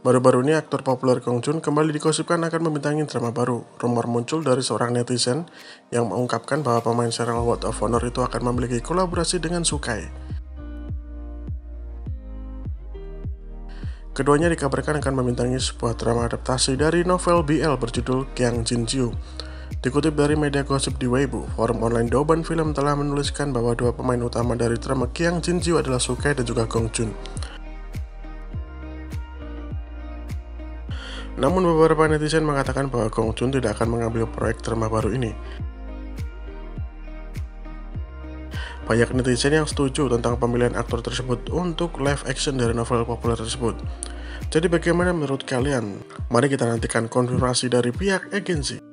Baru-baru ini aktor populer Gong Joon kembali digosipkan akan membintangi drama baru. Rumor muncul dari seorang netizen yang mengungkapkan bahwa pemain serial World of Honor itu akan memiliki kolaborasi dengan Sukai. Keduanya dikabarkan akan membintangi sebuah drama adaptasi dari novel BL berjudul Kyang Jin-ju. Dikutip dari media gosip di Weibo, forum online Douban Film telah menuliskan bahwa dua pemain utama dari drama Kyang Jin-ju adalah Sukai dan juga Gong Joon. Namun beberapa netizen mengatakan bahwa Gong Joon tidak akan mengambil proyek drama baru ini. Banyak netizen yang setuju tentang pemilihan aktor tersebut untuk live action dari novel populer tersebut. Jadi bagaimana menurut kalian? Mari kita nantikan konfirmasi dari pihak agensi.